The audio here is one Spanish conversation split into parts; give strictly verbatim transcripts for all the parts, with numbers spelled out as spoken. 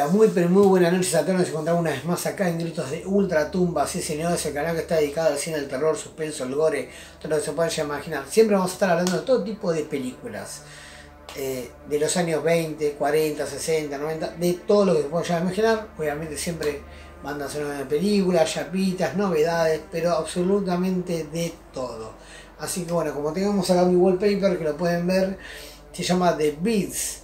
Hola, muy pero muy buenas noches a todos. Nos encontramos una vez más acá en Gritos de Ultratumba. Sí, señores, el canal que está dedicado al cine del terror, suspenso, el gore, todo lo que se pueda imaginar. Siempre vamos a estar hablando de todo tipo de películas. Eh, de los años veinte, cuarenta, sesenta, noventa, de todo lo que se pueda imaginar. Obviamente siempre bandas sonoras de películas, chapitas, novedades, pero absolutamente de todo. Así que bueno, como tenemos acá mi wallpaper que lo pueden ver, se llama The Bees,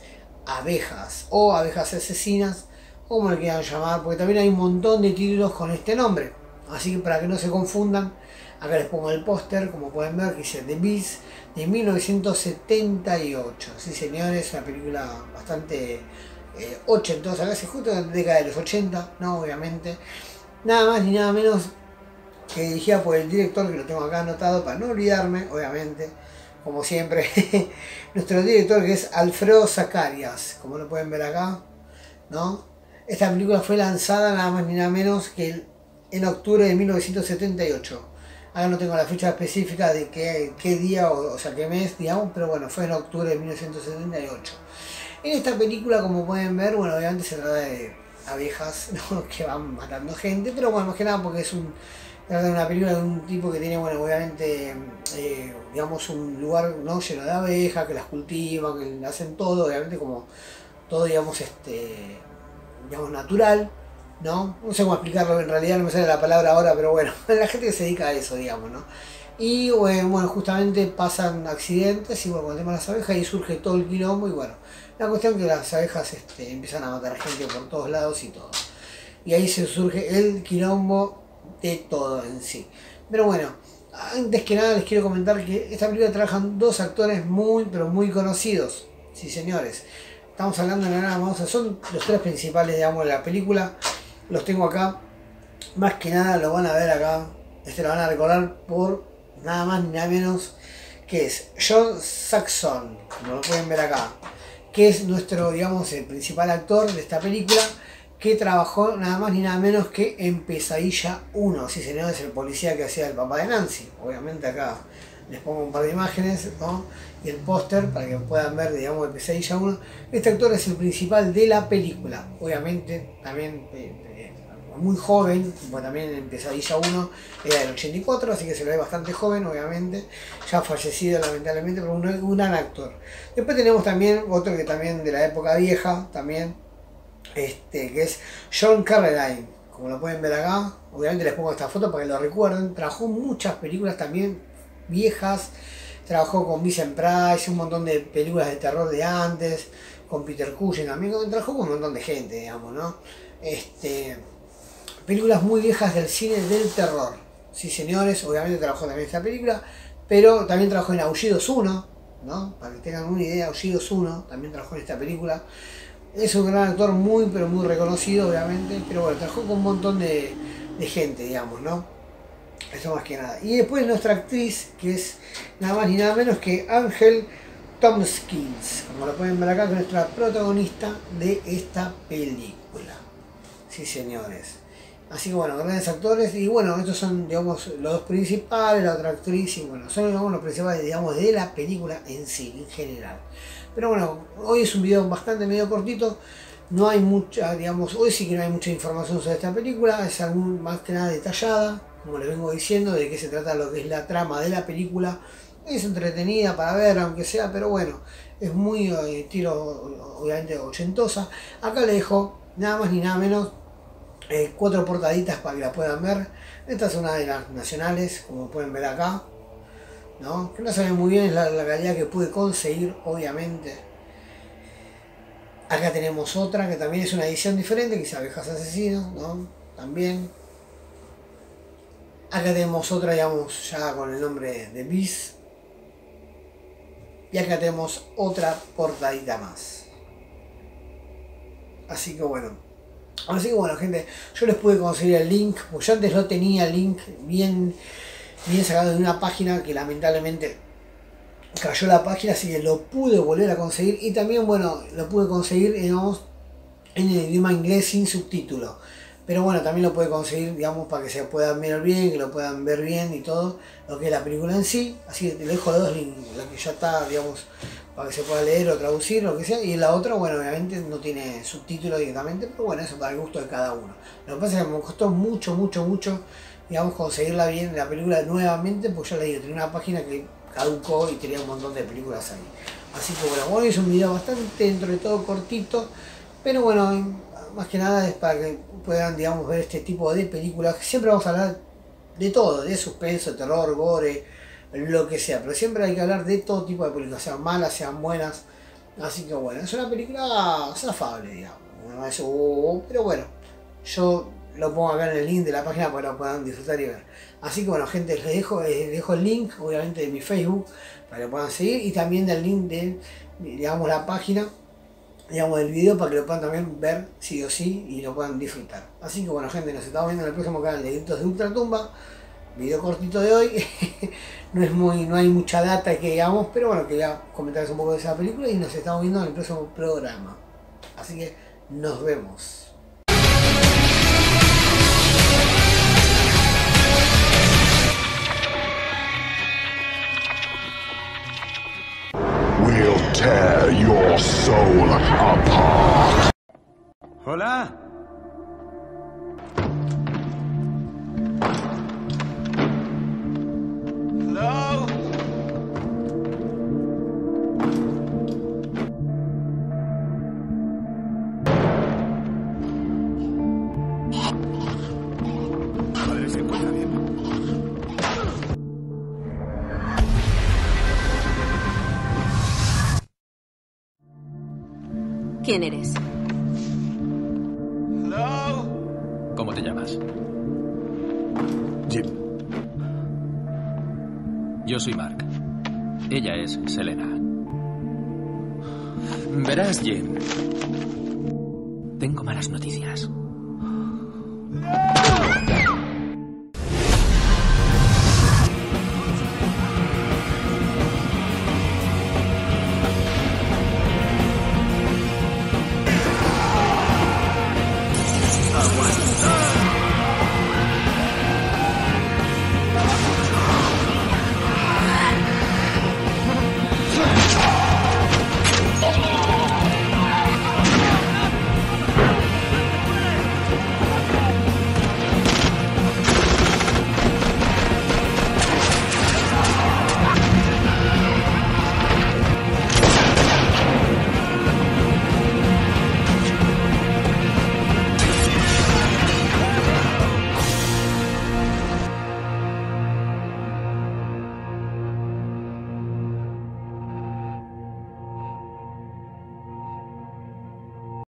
abejas o abejas asesinas, o como le quieran llamar, porque también hay un montón de títulos con este nombre. Así que para que no se confundan, acá les pongo el póster, como pueden ver, que dice The Bees de mil novecientos setenta y ocho. Sí, señores, una película bastante eh, ochentosa, casi justo en la década de los ochenta, no, obviamente. Nada más ni nada menos que dirigida por el director, que lo tengo acá anotado para no olvidarme, obviamente, como siempre, nuestro director, que es Alfredo Zacharias, como lo pueden ver acá, ¿no? Esta película fue lanzada nada más ni nada menos que en octubre de mil novecientos setenta y ocho. Ahora no tengo la fecha específica de qué, qué día, o, o sea, qué mes, digamos, pero bueno, fue en octubre de mil novecientos setenta y ocho. En esta película, como pueden ver, bueno, obviamente se trata de abejas, ¿no?, que van matando gente, pero bueno, más que nada porque es un... trata de una película de un tipo que tiene, bueno, obviamente, eh, digamos, un lugar, ¿no?, lleno de abejas, que las cultivan, que hacen todo, obviamente como todo, digamos, este, digamos, natural, ¿no? No sé cómo explicarlo, en realidad no me sale la palabra ahora, pero bueno, la gente que se dedica a eso, digamos, ¿no? Y bueno, justamente pasan accidentes y bueno, con el tema de las abejas y surge todo el quilombo y bueno, la cuestión es que las abejas este, empiezan a matar gente por todos lados y todo. Y ahí se surge el quilombo de todo en sí. Pero bueno, antes que nada les quiero comentar que esta película trabajan dos actores muy, pero muy conocidos. Sí, señores. Estamos hablando de nada más, son los tres principales, digamos, de la película. Los tengo acá. Más que nada lo van a ver acá. Este lo van a recordar por nada más ni nada menos que es John Saxon, como lo pueden ver acá, que es nuestro, digamos, el principal actor de esta película, que trabajó nada más ni nada menos que en Pesadilla uno. Sí, señor, es el policía que hacía el papá de Nancy. Obviamente acá les pongo un par de imágenes, ¿no?, y el póster para que puedan ver, digamos, de Pesadilla uno. Este actor es el principal de la película. Obviamente también eh, eh, muy joven, como también en Pesadilla uno era del ochenta y cuatro, así que se lo ve bastante joven, obviamente. Ya fallecido lamentablemente, pero un, un gran actor. Después tenemos también otro que también de la época vieja, también, Este, que es John Carradine, como lo pueden ver acá. Obviamente les pongo esta foto para que lo recuerden. Trabajó en muchas películas también viejas, trabajó con Vincent Price, un montón de películas de terror de antes, con Peter Cushing también, trabajó con un montón de gente, digamos, ¿no? Este, películas muy viejas del cine del terror. Sí, señores, obviamente trabajó también en esta película, pero también trabajó en Aullidos uno, ¿no? Para que tengan una idea, Aullidos uno también trabajó en esta película. Es un gran actor muy, pero muy reconocido, obviamente, pero bueno, trabajó con un montón de, de gente, digamos, ¿no? Eso más que nada. Y después nuestra actriz, que es nada más ni nada menos que Ángel Tomkins, como lo pueden ver acá, que es nuestra protagonista de esta película. Sí, señores. Así que bueno, grandes actores, y bueno, estos son, digamos, los dos principales, la otra actriz, y bueno, son, digamos, los principales, digamos, de la película en sí, en general. Pero bueno, hoy es un video bastante medio cortito, no hay mucha, digamos, hoy sí que no hay mucha información sobre esta película, es algún, más que nada detallada, como les vengo diciendo, de qué se trata lo que es la trama de la película. Es entretenida para ver, aunque sea, pero bueno, es muy eh, tiro, obviamente, ochentosa. Acá les dejo nada más ni nada menos eh, cuatro portaditas para que la puedan ver. Esta es una de las nacionales, como pueden ver acá, ¿no? Que no saben muy bien la, la calidad que pude conseguir, obviamente. Acá tenemos otra que también es una edición diferente, que es Abejas Asesinos, ¿no? También. Acá tenemos otra, digamos, ya con el nombre de Bees. Y acá tenemos otra portadita más. Así que bueno. Así que bueno, gente, yo les pude conseguir el link, porque yo antes no tenía el link bien, bien sacado de una página que lamentablemente cayó la página, así que lo pude volver a conseguir. Y también, bueno, lo pude conseguir, digamos, en el idioma inglés sin subtítulo. Pero bueno, también lo puede conseguir, digamos, para que se puedan ver bien, que lo puedan ver bien y todo, lo que es la película en sí. Así que te dejo los dos links, la que ya está, digamos, para que se pueda leer o traducir, lo que sea. Y la otra, bueno, obviamente no tiene subtítulos directamente, pero bueno, eso para el gusto de cada uno. Lo que pasa es que me costó mucho, mucho, mucho, digamos, conseguirla bien, la película nuevamente, porque yo le digo, tenía una página que caducó y tenía un montón de películas ahí. Así que bueno, hoy es un video bastante, dentro de todo, cortito, pero bueno, más que nada es para que puedan, digamos, ver este tipo de películas. Siempre vamos a hablar de todo, de suspenso, terror, gore, lo que sea, pero siempre hay que hablar de todo tipo de películas, sean malas, sean buenas. Así que bueno, es una película zafable, digamos, no es, uh, pero bueno, yo lo pongo acá en el link de la página para que lo puedan disfrutar y ver. Así que bueno, gente, les dejo, les dejo el link, obviamente, de mi Facebook, para que lo puedan seguir, y también del link de, digamos, la página, digamos, del video, para que lo puedan también ver sí o sí y lo puedan disfrutar. Así que bueno, gente, nos estamos viendo en el próximo canal de Gritos de Ultratumba. Video cortito de hoy. no es muy no hay mucha data que digamos, pero bueno, quería comentarles un poco de esa película y nos estamos viendo en el próximo programa. Así que nos vemos. We'll tear your soul apart. Hola. Hello. Padre se encuentra bien. ¿Quién eres? Hello. ¿Cómo te llamas? Jim. Yo soy Mark. Ella es Selena. Verás, Jim. Tengo malas noticias. No.